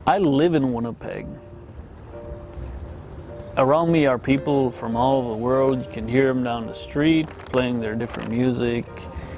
I live in Winnipeg. Around me are people from all over the world. You can hear them down the street playing their different music.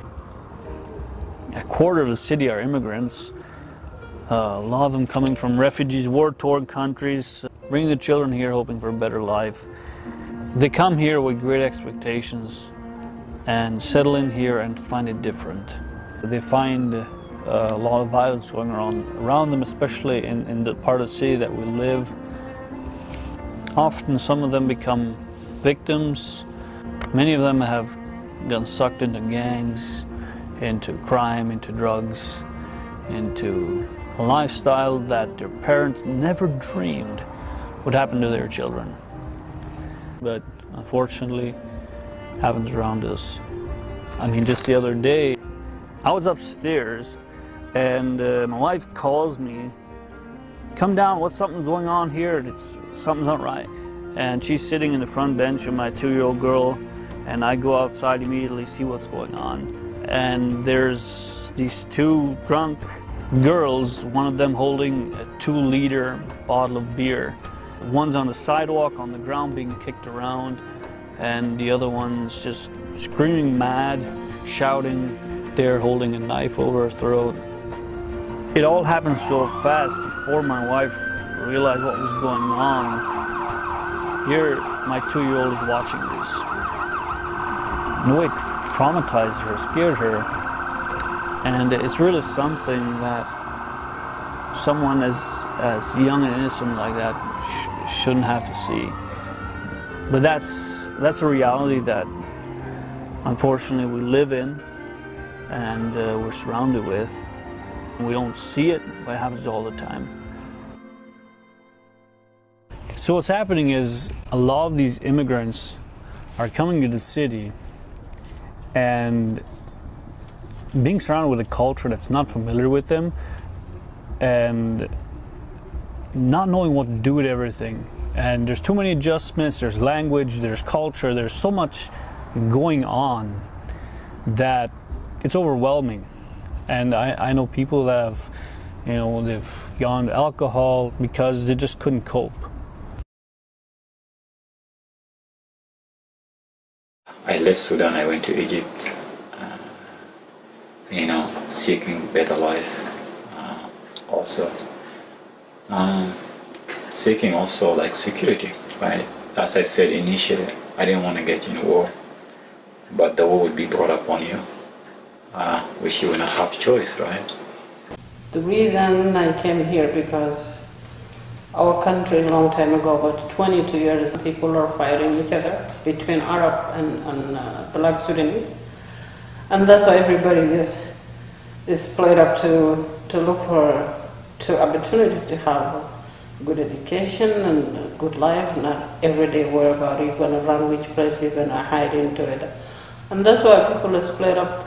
A quarter of the city are immigrants. A lot of them coming from refugees, war-torn countries, bringing the children here hoping for a better life. They come here with great expectations and settle in here and find it different. They find a lot of violence going around them, especially in the part of the city that we live. Often some of them become victims. Many of them have gotten sucked into gangs, into crime, into drugs, into a lifestyle that their parents never dreamed would happen to their children. But unfortunately, it happens around us. I mean, just the other day, I was upstairs and my wife calls me, "Come down, something's going on here, something's not right." And she's sitting in the front bench with my 2-year-old girl, and I go outside immediately, see what's going on. And there's these two drunk girls, one of them holding a 2-liter bottle of beer. One's on the sidewalk on the ground being kicked around, and the other one's just screaming mad, shouting. They're holding a knife over her throat. It all happened so fast before my wife realized what was going on. Here, my 2-year-old is watching this. In a way, it traumatized her, scared her. And it's really something that someone as young and innocent like that shouldn't have to see. But that's a reality that unfortunately we live in and we're surrounded with. We don't see it, but it happens all the time. So what's happening is a lot of these immigrants are coming to the city and being surrounded with a culture that's not familiar with them and not knowing what to do with everything. And there's too many adjustments, there's language, there's culture, there's so much going on that it's overwhelming. And I know people that have, they've gone to alcohol because they just couldn't cope. I left Sudan, I went to Egypt, seeking better life, also seeking also like security, right? As I said initially, I didn't want to get in war, but the war would be brought upon you, which you will not have choice, right? The reason I came here because our country a long time ago, about 22 years, people are fighting each other between Arab and Black Sudanese. And that's why everybody is split up to look for opportunity to have good education and a good life, not every day worry about you're going to run which place you're going to hide into it. And that's why people are split up.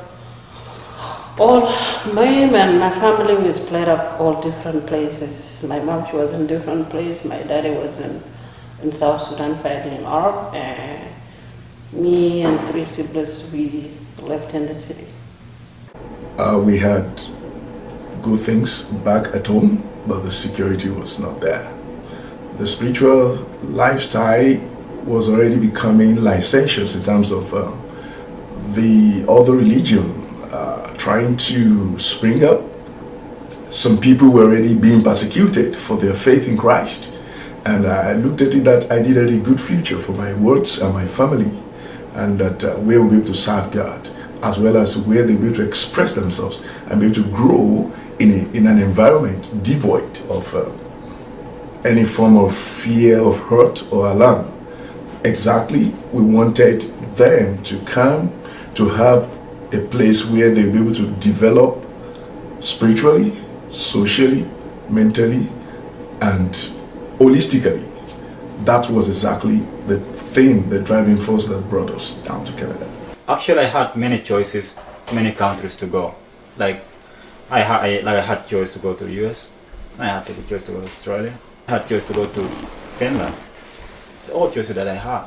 Me and my family, we split up all different places. My mom, she was in different place. My daddy was in South Sudan fighting in Arab. And me and 3 siblings, we left in the city. We had good things back at home, but the security was not there. The spiritual lifestyle was already becoming licentious in terms of the other religion trying to spring up. Some people were already being persecuted for their faith in Christ. And I looked at it that I needed a good future for my words and my family, and that where we'll be able to serve God, as well as where they'll be able to express themselves and be able to grow in an environment devoid of any form of fear of hurt or alarm. Exactly, we wanted them to come to have a place where they'll be able to develop spiritually, socially, mentally, and holistically. That was exactly the thing, the driving force that brought us down to Canada. Actually, I had many choices, many countries to go. Like I had choice to go to the US, I had the choice to go to Australia, I had choice to go to Finland. It's all choices that I had.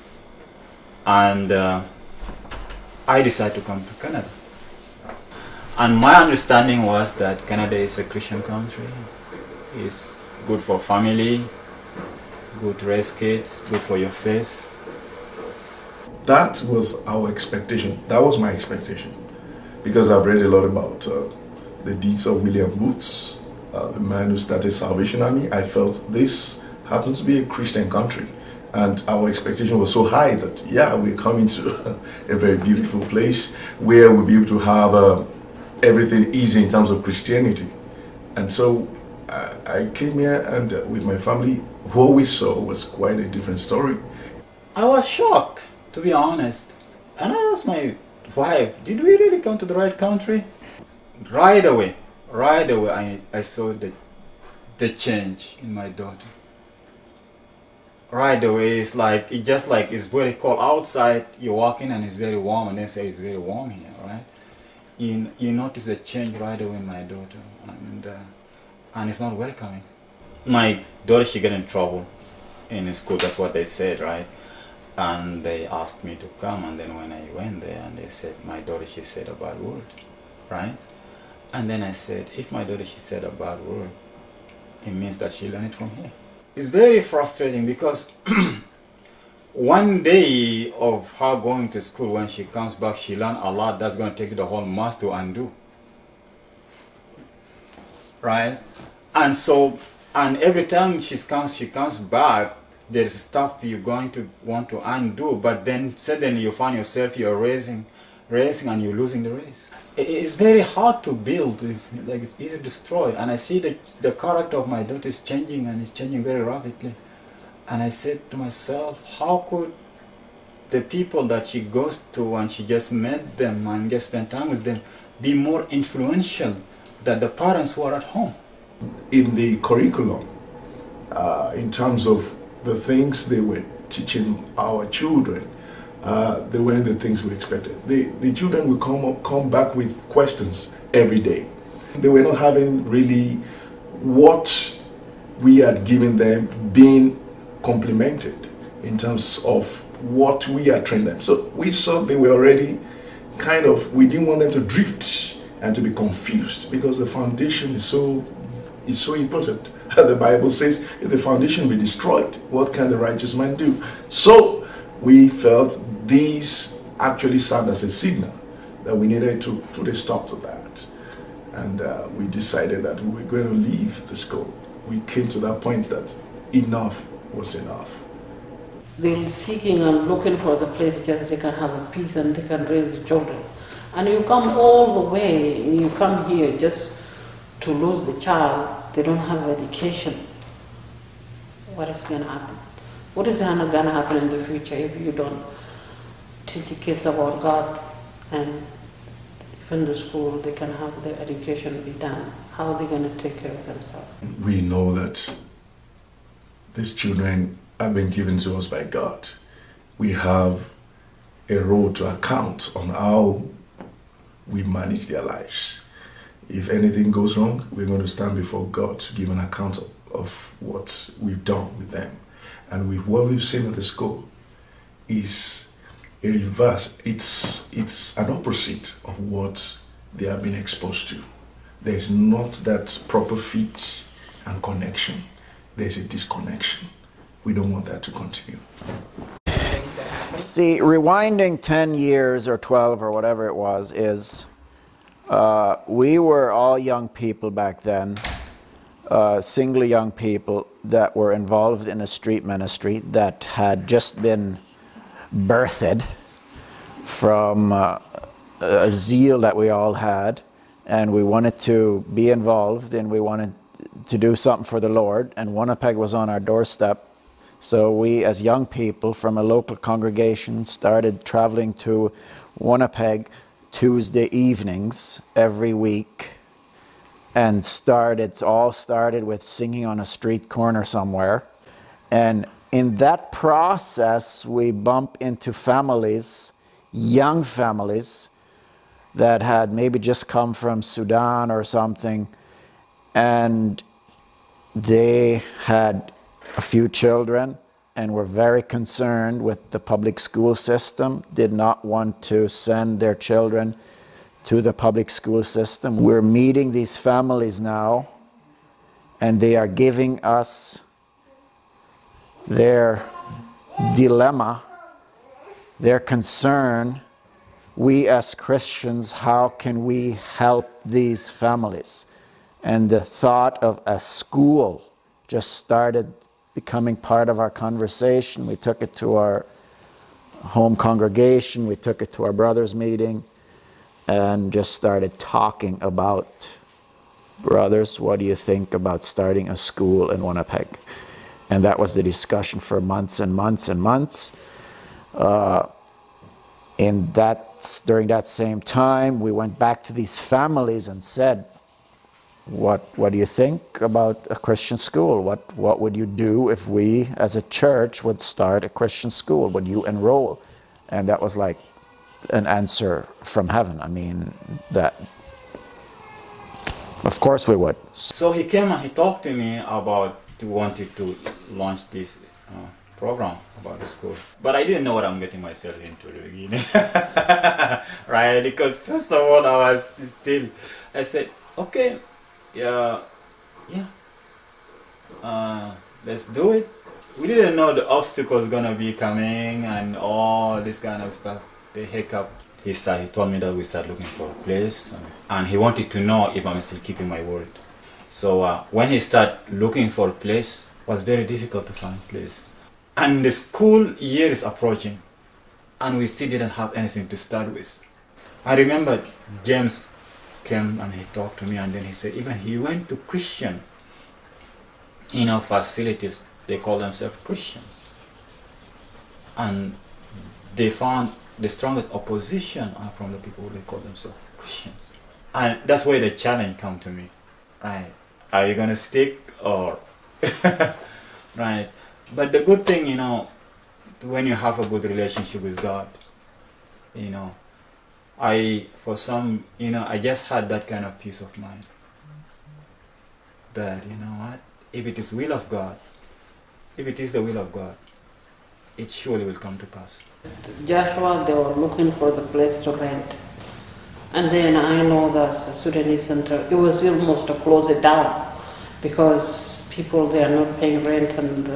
And I decided to come to Canada. And my understanding was that Canada is a Christian country, is good for family, good to raise kids, good for your faith. That was our expectation. That was my expectation. Because I've read a lot about the deeds of William Booth, the man who started Salvation Army. I felt this happens to be a Christian country. And our expectation was so high that, yeah, we're coming to a very beautiful place where we'll be able to have everything easy in terms of Christianity. And so I came here, and with my family, what we saw was quite a different story. I was shocked, to be honest. And I asked my wife, did we really come to the right country? Right away, I saw the change in my daughter. Right away, it's very cold outside, you're walking and it's very warm, and they say it's very warm here, right? You notice the change right away in my daughter, and it's not welcoming. My daughter, she got in trouble in school, that's what they said, right? And they asked me to come, and then when I went there, and they said, my daughter, she said a bad word, right? And then I said, if my daughter, she said a bad word, it means that she learned it from here. It's very frustrating because one day of her going to school, when she comes back, she learned a lot that's going to take the whole month to undo, right? And so, and every time she comes back, there's stuff you're going to want to undo, but then suddenly you find yourself you're racing and you're losing the race. It's very hard to build, it's easy to destroy. And I see the character of my daughter is changing, and it's changing very rapidly. And I said to myself, how could the people that she goes to and she just met them and just spent time with them be more influential than the parents who are at home? In the curriculum, in terms of the things they were teaching our children, they weren't the things we expected. The children will come back with questions every day. They were not having really what we had given them being complemented in terms of what we had trained them. So we saw they were already we didn't want them to drift and to be confused, because the foundation is so important. The Bible says, if the foundation be destroyed, what can the righteous man do? So we felt these actually served as a signal that we needed to put a stop to that. And we decided that we were going to leave the school. We came to that point that enough was enough. They're seeking and looking for the place just they can have a peace and they can raise children. And you come all the way, you come here just to lose the child. They don't have education. What is going to happen? What is going to happen in the future if you don't teach the kids about God, and even the school, they can have their education be done? How are they going to take care of themselves? We know that these children have been given to us by God. We have a role to account on how we manage their lives. If anything goes wrong, we're going to stand before God to give an account of what we've done with them. And with what we've seen at the school is a reverse. It's an opposite of what they have been exposed to. There's not that proper fit and connection. There's a disconnection. We don't want that to continue. See, rewinding 10 years or 12 or whatever it was is, we were all young people back then, single young people that were involved in a street ministry that had just been birthed from a zeal that we all had, and we wanted to be involved and we wanted to do something for the Lord, and Winnipeg was on our doorstep. So we, as young people from a local congregation, started traveling to Winnipeg Tuesday evenings every week, and all started with singing on a street corner somewhere. And in that process, we bump into families, young families, that had maybe just come from Sudan or something, and they had a few children and were very concerned with the public school system, did not want to send their children to the public school system. We're meeting these families now, and they are giving us their dilemma, their concern. We as Christians, how can we help these families? And the thought of a school just started becoming part of our conversation. We took it to our home congregation, we took it to our brothers' meeting, and just started talking about, brothers, what do you think about starting a school in Winnipeg? And that was the discussion for months and months and months. During that same time, we went back to these families and said, what do you think about a Christian school? What would you do if we, as a church, would start a Christian school? Would you enroll? And that was like an answer from heaven. I mean, that, of course we would. So he came and he talked to me about wanted to launch this program about the school. But I didn't know what I'm getting myself into at the beginning. Right? Because first of all, I said, okay, let's do it. We didn't know the obstacles gonna be coming and all this kind of stuff, the hiccup. He told me that we start looking for a place, and he wanted to know if I'm still keeping my word. So when he started looking for a place, it was very difficult to find a place. And the school year is approaching, and we still didn't have anything to start with. I remember James came and he talked to me, and then he said even he went to Christian facilities. They call themselves Christians, and they found the strongest opposition are from the people who they call themselves Christians. And that's where the challenge come to me, right? Are you gonna stick or right? But the good thing, when you have a good relationship with God, I just had that kind of peace of mind. That, what? If it is will of God, if it is the will of God, it surely will come to pass. Joshua, they were looking for the place to rent. And then I know that the Sudanese center, it was almost to close it down because people, they are not paying rent, and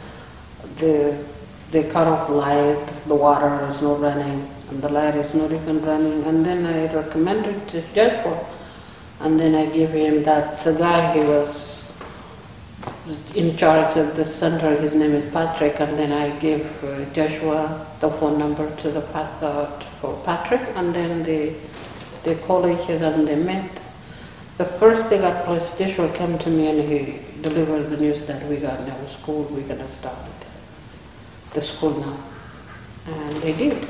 they cut off light, the water is not running, and the light is not even running. And then I recommended to Joshua, and then I gave him that, the guy, he was in charge of the center, his name is Patrick, and then I gave Joshua the phone number to for Patrick, and then they called each other and they met. The first day got placed, Joshua came to me and he delivered the news that we got now school, we're gonna start the school now. And they did.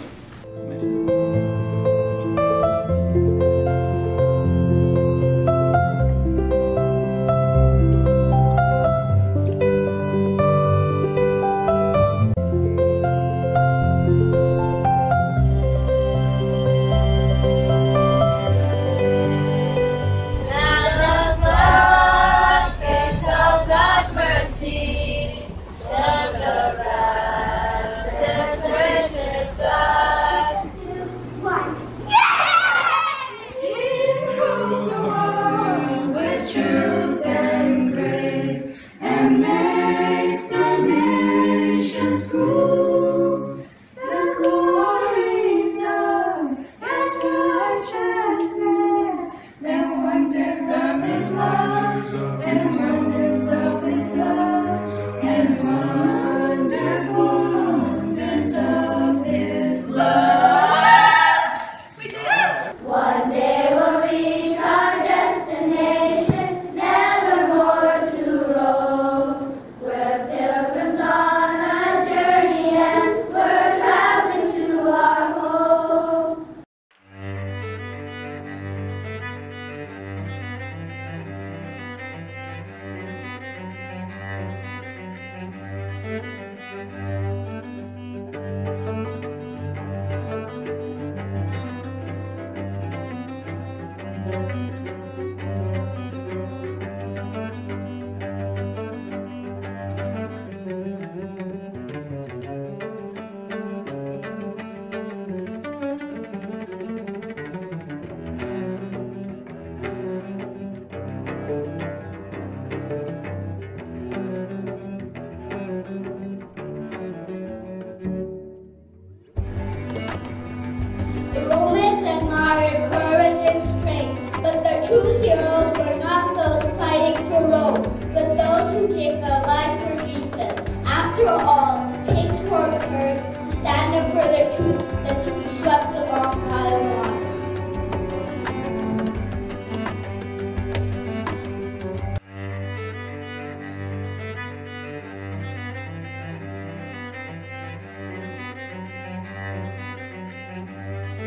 Precious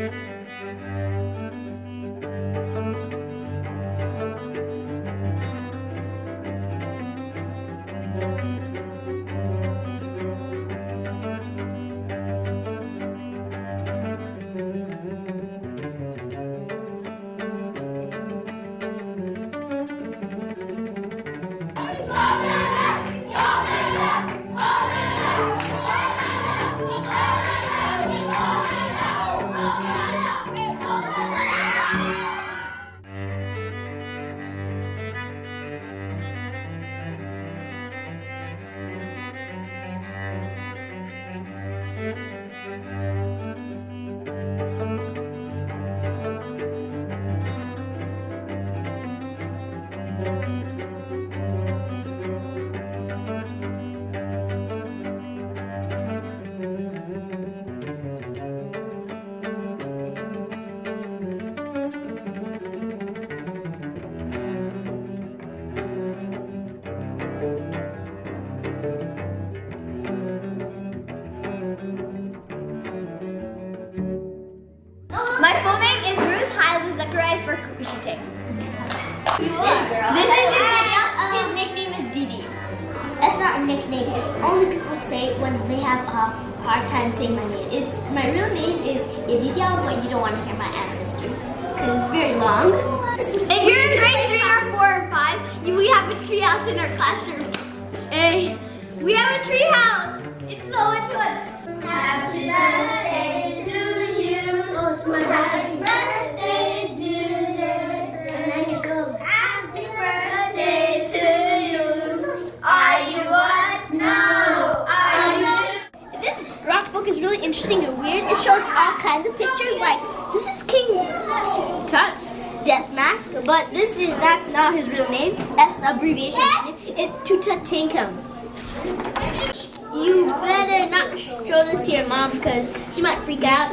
My full name is Ruth Hylu Zacharias Berkushite. This is his nickname is Didi. That's not a nickname. It's only people say it when they have a hard time saying my name. My real name is Yedidia, but you don't want to hear my ancestry because it's very long. If you're in grade 3 or 4 or 5, we have a tree house in our classroom. Hey, we have a tree house. It's so much fun. Happy birthday to you. Oh, it's my Happy birthday to you. 9 years old. Happy birthday to you. Are you what? No. Are you? This rock book is really interesting and weird. It shows all kinds of pictures. Like this is King Tut's death mask, but that's not his real name. That's the abbreviation. It's Tutankhamun. You better not show this to your mom because she might freak out.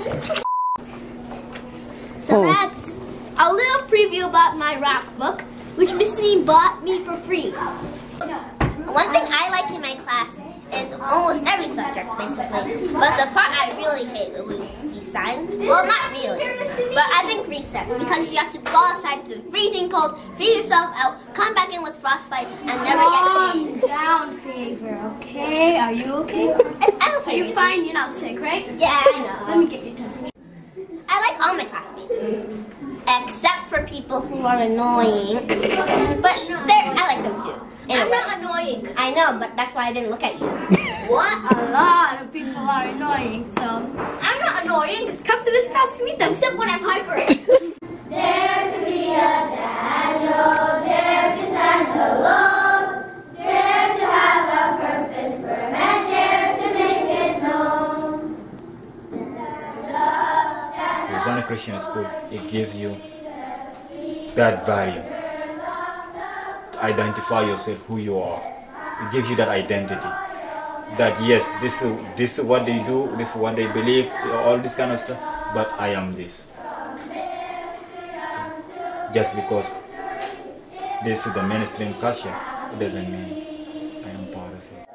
So that's a little preview about my rock book, which Miss Lee bought me for free. One thing I like in my class is almost every subject, basically. But the part I really hate was the science. Well, not really, but I think recess, because you have to go outside to the freezing cold, freeze yourself out, come back in with frostbite, and never get changed. Calm down, Favor, okay? Are you okay? I'm okay. You're fine, you're not sick, right? Yeah, I know. Let me get your temperature. I like all my classmates, except for people who are annoying. But I like them too. I'm not annoying. I know, but that's why I didn't look at you. What? A lot of people are annoying, so I'm not annoying. Come to this class to meet them, except when I'm hyper. Dare to be a Daniel, dare to stand alone, dare to have a purpose for a man, dare to make it known. Hosanna Christian School, it gives you that value. Identify yourself, who you are. It gives you that identity. That yes, this is what they do, this is what they believe, all this kind of stuff, but I am this. Just because this is the mainstream culture, it doesn't mean I am part of it.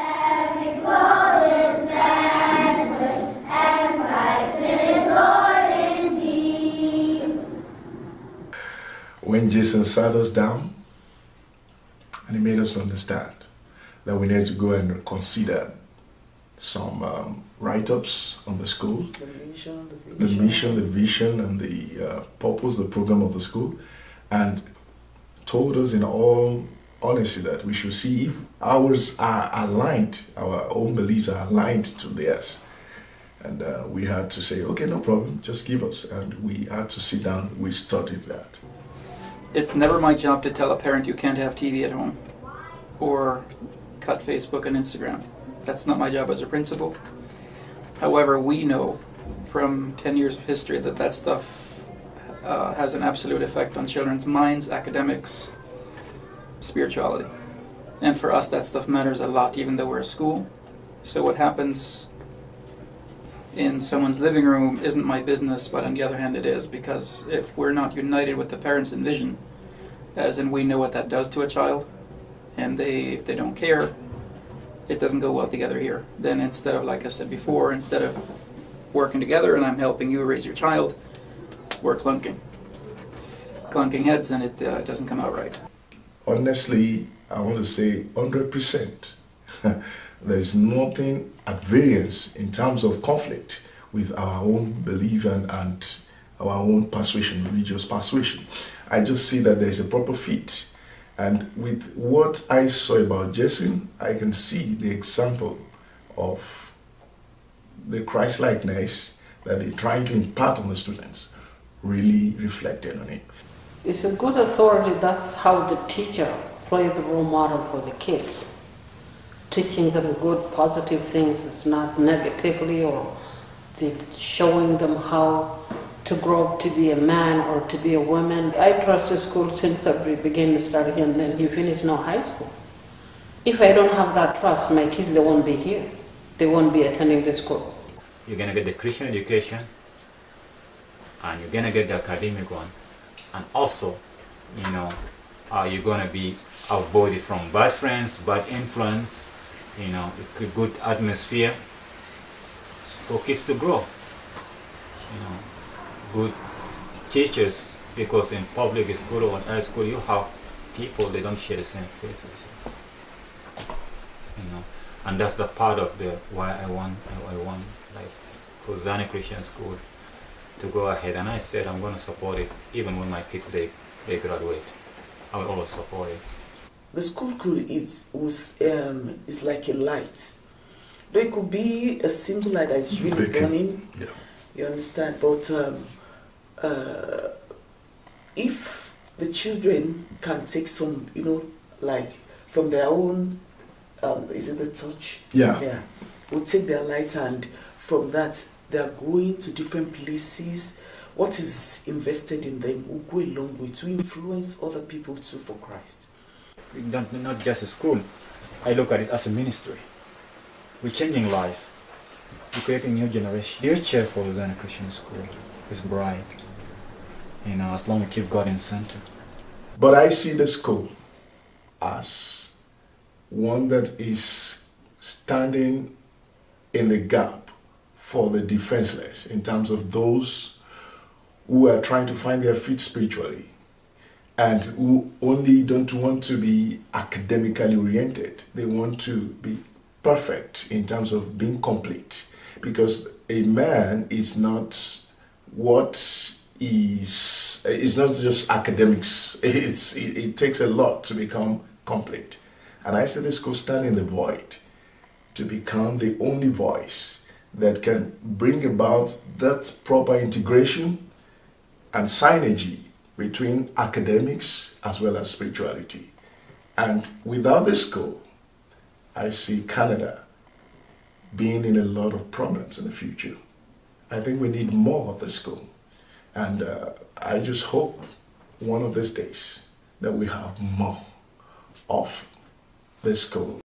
When Jason sat us down, and he made us understand that we need to go and consider some write-ups on the school, the mission, the vision, and the purpose, the program of the school, and told us in all honesty that we should see if ours are aligned, our own beliefs are aligned to theirs. And we had to say, okay, no problem, just give us. And we had to sit down, we studied that. It's never my job to tell a parent you can't have TV at home or cut Facebook and Instagram. That's not my job as a principal. However, we know from 10 years of history that that stuff has an absolute effect on children's minds, academics, spirituality. And for us, that stuff matters a lot, even though we're a school. So what happens in someone's living room isn't my business, but on the other hand it is, because if we're not united with the parents in vision, as in we know what that does to a child, and if they don't care, it doesn't go well together here. Then instead of, like I said before, instead of working together and I'm helping you raise your child, we're clunking heads, and it doesn't come out right. Honestly, I want to say 100%. There's nothing at variance in terms of conflict with our own belief and our own persuasion, religious persuasion. I just see that there's a proper fit. And with what I saw about Jason, I can see the example of the Christ-likeness that they're trying to impart on the students really reflected on it. It's a good authority. That's how the teacher plays the role model for the kids. Teaching them good, positive things. It's not negatively, or showing them how to grow up to be a man or to be a woman. I trust the school since I began to study, and then he finished no high school. If I don't have that trust, my kids, they won't be here. They won't be attending the school. You're going to get the Christian education, and you're going to get the academic one, and also, you know, you're going to be avoided from bad friends, bad influence, you know, a good atmosphere for kids to grow. You know, good teachers, because in public school or high school you have people, they don't share the same faith with you. You know, and that's the part of the why I want like Hosanna Christian School to go ahead. And I said I'm going to support it even when my kids they graduate. I will always support it. The school is like a light. Though it could be a simple light that is really burning. Yeah. You understand? But if the children can take some, you know, like from their own, is it the touch? Yeah. Yeah. Will take their light, and from that they are going to different places. What is invested in them will go a long way to influence other people too for Christ. Not just a school. I look at it as a ministry. We're changing life. We're creating new generation. Your chair for Hosanna Christian School is bright. You know, as long as we keep God in center. But I see the school as one that is standing in the gap for the defenseless, in terms of those who are trying to find their feet spiritually and who only don't want to be academically oriented. They want to be perfect in terms of being complete, because a man is not what is not just academics. It takes a lot to become complete. And I see this school stand in the void to become the only voice that can bring about that proper integration and synergy between academics as well as spirituality. And without this school, I see Canada being in a lot of problems in the future. I think we need more of the school. And I just hope one of these days that we have more of this school.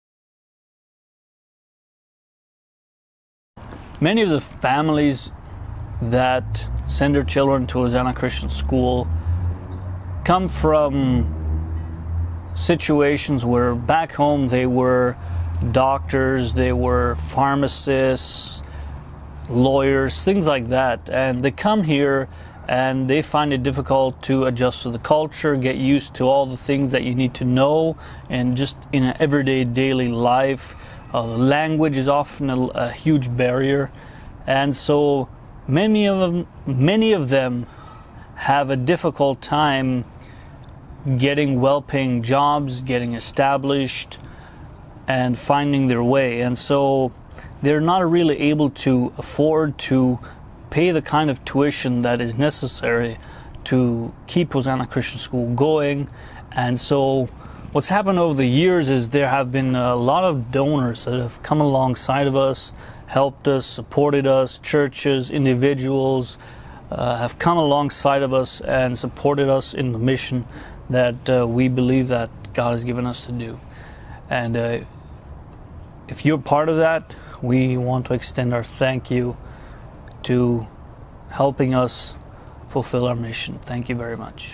Many of the families that send their children to Hosanna Christian School come from situations where back home they were doctors, they were pharmacists, lawyers, things like that, and they come here and they find it difficult to adjust to the culture, get used to all the things that you need to know, and just in an everyday daily life. Language is often a huge barrier, and so many of them have a difficult time getting well-paying jobs, getting established, and finding their way. And so they're not really able to afford to pay the kind of tuition that is necessary to keep Hosanna Christian School going. And so what's happened over the years is there have been a lot of donors that have come alongside of us, helped us, supported us. Churches, individuals have come alongside of us and supported us in the mission that we believe that God has given us to do. And if you're part of that, we want to extend our thank you to helping us fulfill our mission. Thank you very much.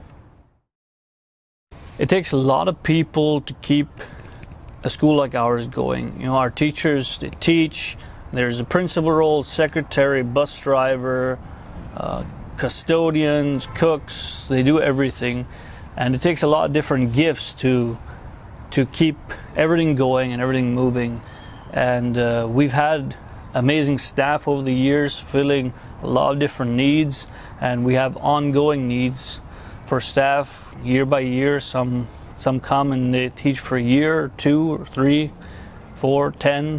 It takes a lot of people to keep a school like ours going. You know, our teachers, they teach, There's a principal role, secretary, bus driver, custodians, cooks. They do everything, and it takes a lot of different gifts to keep everything going and everything moving. And we've had amazing staff over the years filling a lot of different needs, and we have ongoing needs for staff year by year. Some come and they teach for a year or 2 or 3, 4, 10,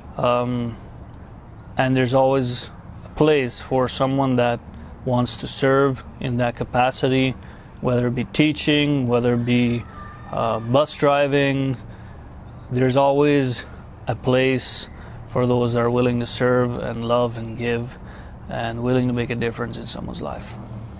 and there's always a place for someone that wants to serve in that capacity, whether it be teaching, whether it be bus driving. There's always a place for those that are willing to serve and love and give and willing to make a difference in someone's life.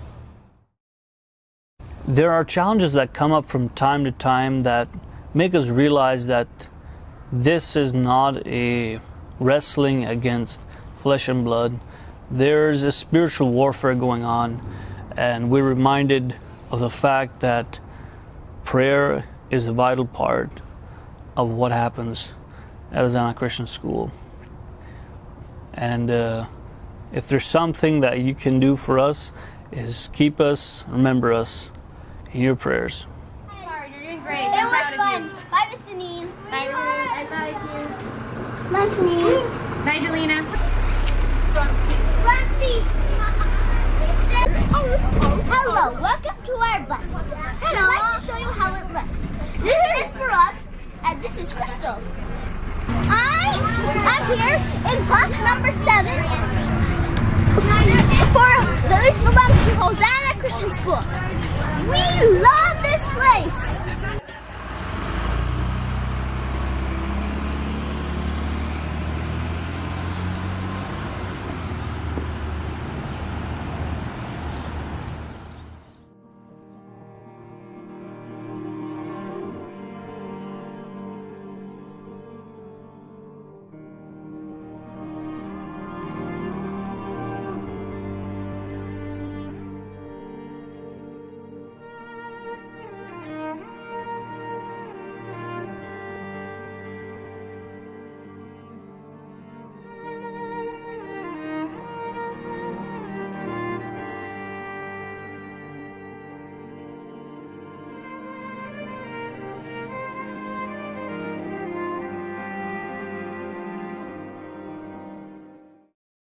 There are challenges that come up from time to time that make us realize that this is not a wrestling against flesh and blood. There's a spiritual warfare going on, and we're reminded of the fact that prayer is a vital part of what happens at Hosanna Christian School. And if there's something that you can do for us, is keep us, remember us in your prayers. You're doing great. It was fun. Bye, Miss Janine. Bye, Ruth. I like you. Bye, Janine. Bye, Delina. Front seat. Hello, welcome to our bus. Hello. I'd like to show you how it looks. This is Parag, and this is Crystal. I'm here in bus number 7 which belongs to Hosanna Christian School. We love this place.